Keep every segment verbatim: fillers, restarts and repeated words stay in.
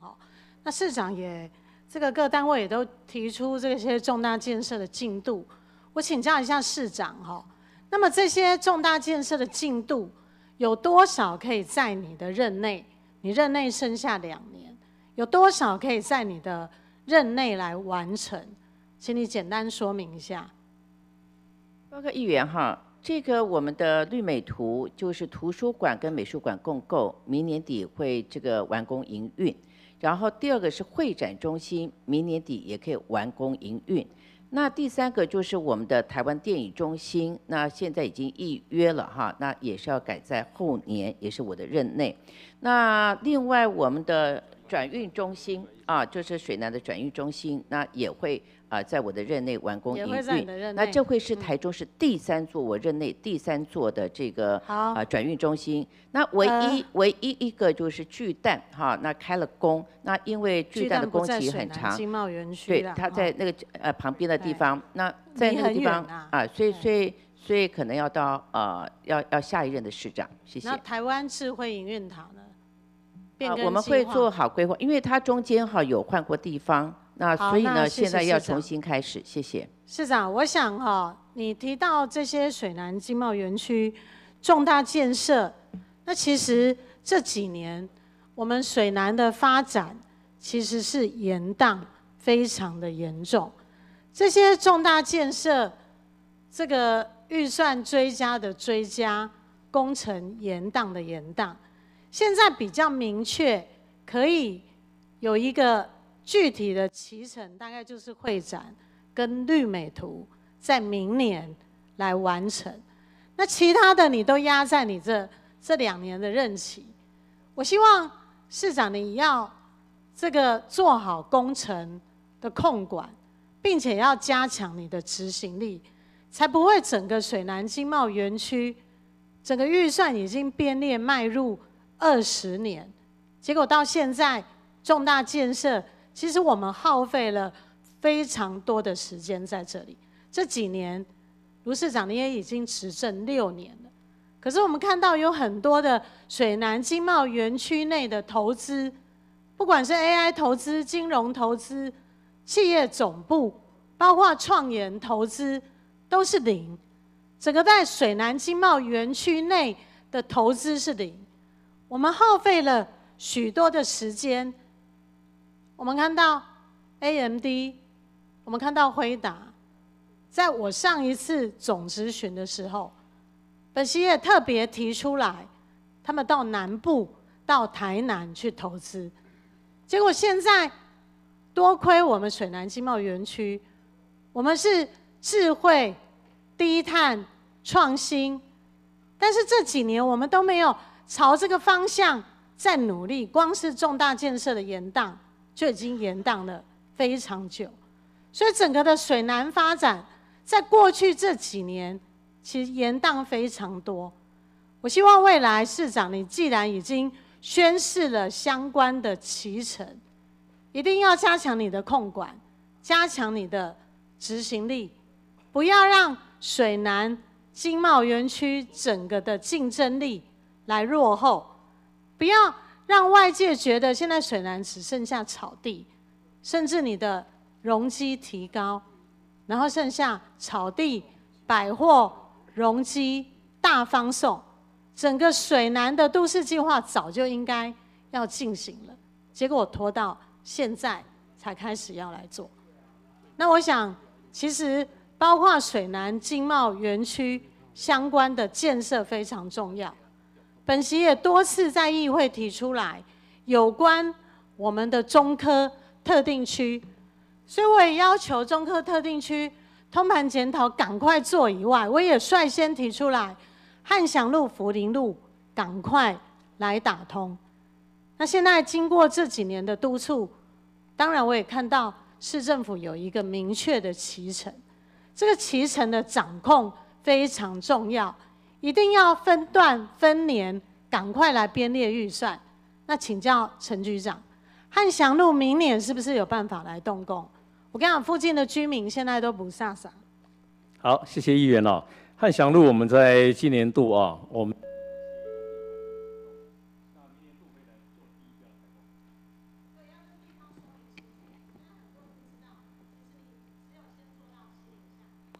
哈。那市长也这个各单位也都提出这些重大建设的进度，我请教一下市长哈。那么这些重大建设的进度有多少可以在你的任内？你任内剩下两年，有多少可以在你的任内来完成？请你简单说明一下。 报告议员哈，这个我们的绿美图就是图书馆跟美术馆共构，明年底会这个完工营运。然后第二个是会展中心，明年底也可以完工营运。那第三个就是我们的台湾电影中心，那现在已经预约了哈，那也是要改在后年，也是我的任内。那另外我们的转运中心啊，就是水南的转运中心，那也会啊在我的任内完工营运。那这会是台中市第三座、嗯、我任内第三座的这个啊转运中心。那唯一、呃、唯一一个就是巨蛋哈，那开了工，那因为巨蛋的工期很长， 经贸园区对，它在那个呃旁边的地方，那在那个地方 啊, 啊，所以所以所以可能要到呃要要下一任的市长，谢谢。 那台湾智慧营运塔呢？ 啊，我们会做好规划，因为它中间哈有换过地方，那所以呢现在要重新开始，谢谢。 市长，我想哈，你提到这些水南经贸园区重大建设，那其实这几年我们水南的发展其实是延宕非常的严重，这些重大建设，这个预算追加的追加，工程延宕的延宕。现在比较明确，可以有一个具体的期程，大概就是会展跟绿美图，在明年来完成。那其他的你都压在你这这两年的任期。我希望市长你要这个做好工程的控管，并且要加强你的执行力，才不会整个水南经贸园区整个预算已经编列迈入二十年，结果到现在重大建设，其实我们耗费了非常多的时间在这里。这几年，卢市长你也已经执政六年了，可是我们看到有很多的水南经贸园区内的投资，不管是 A I 投资、金融投资、企业总部，包括创研投资，都是零。整个在水南经贸园区内的投资是零。我们耗费了许多的时间，我们看到 A M D， 我们看到辉达，在我上一次总质询的时候，本席也特别提出来，他们到南部、到台南去投资，结果现在多亏我们水南经贸园区，我们是智慧、低碳、创新，但是这几年我们都没有朝这个方向在努力，光是重大建设的延宕就已经延宕了非常久，所以整个的水南发展，在过去这几年其实延宕非常多。我希望未来市长，你既然已经宣示了相关的期程，一定要加强你的控管，加强你的执行力，不要让水南经贸园区整个的竞争力来落后，不要让外界觉得现在水南只剩下草地，甚至你的容积提高，然后剩下草地、百货、容积大方送，整个水南的都市计划早就应该要进行了，结果拖到现在才开始要来做。那我想，其实包括水南经贸园区相关的建设非常重要。本席也多次在议会提出来有关我们的中科特定区，所以我也要求中科特定区通盘检讨赶快做以外，我也率先提出来汉翔路、福林路赶快来打通。那现在经过这几年的督促，当然我也看到市政府有一个明确的期程，这个期程的掌控非常重要，一定要分段分年赶快来编列预算。那请教陈局长，汉翔路明年是不是有办法来动工？我跟你讲，附近的居民现在都不飒飒。 好，谢谢议员哦。汉翔路我们在今年度啊，我们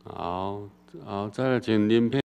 好，好，再来请林佩。